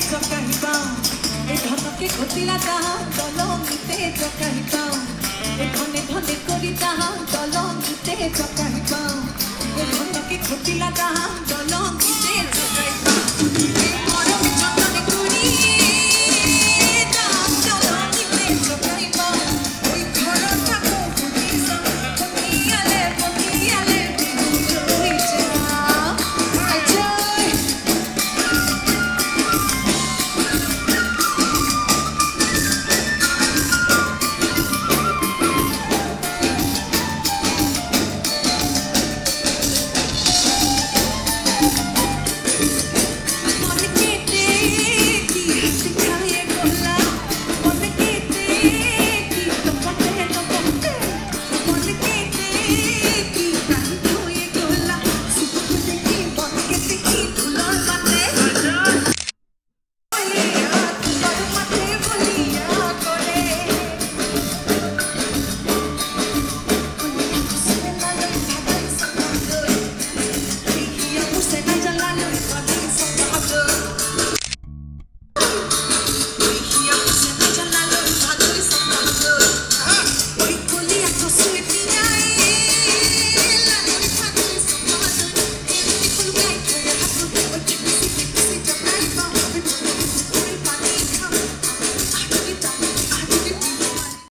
চকাহি পাওঁ এই ধনকে ঘটিলা তাহাঁ দলঙিতে চকাহি পাওঁ এই ধনে ধনে কৰি তাহাঁ দলঙিতে চকাহি পাওঁ এই ধনকে ঘটিলা তাহাঁ দলঙিতে চকাহি পাওঁ